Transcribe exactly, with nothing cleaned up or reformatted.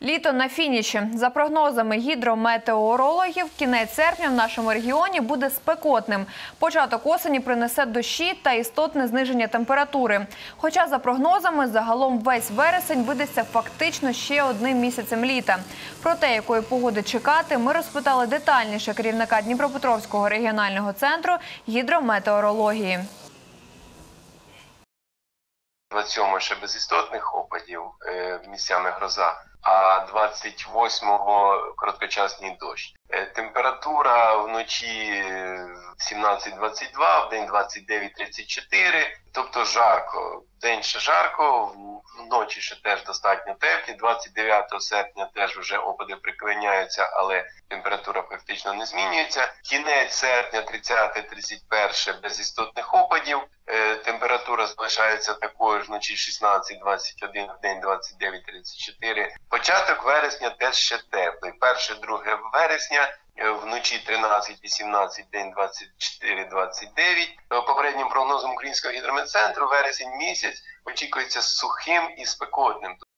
Літо на фініші. За прогнозами гідрометеорологів, кінець серпня в нашому регіоні буде спекотним. Початок осені принесе дощі та істотне зниження температури. Хоча, за прогнозами, загалом весь вересень видасться фактично ще одним місяцем літа. Про те, якої погоди чекати, ми розпитали детальніше керівника Дніпропетровського регіонального центру гідрометеорології. двадцять сьомого ще без істотних опадів, місцями гроза, а двадцять восьмого короткочасний дощ. Температура вночі сімнадцять двадцять два, в день двадцять дев'ять тридцять чотири, тобто жарко. День ще жарко, вночі ще теж достатньо теплі. двадцять дев'ятого серпня теж вже опади приклиняються, але температура практично не змінюється. Кінець серпня, тридцяте тридцять перше без істотних опадів. Температура залишається такою ж, вночі шістнадцять двадцять один, в день двадцять дев'ять тридцять чотири. Початок вересня теж ще теплий. перше-друге вересня, вночі тринадцять вісімнадцять, день двадцять чотири двадцять дев'ять. Попереднім прогнозом Українського гідрометцентру вересень місяць очікується сухим і спекотним.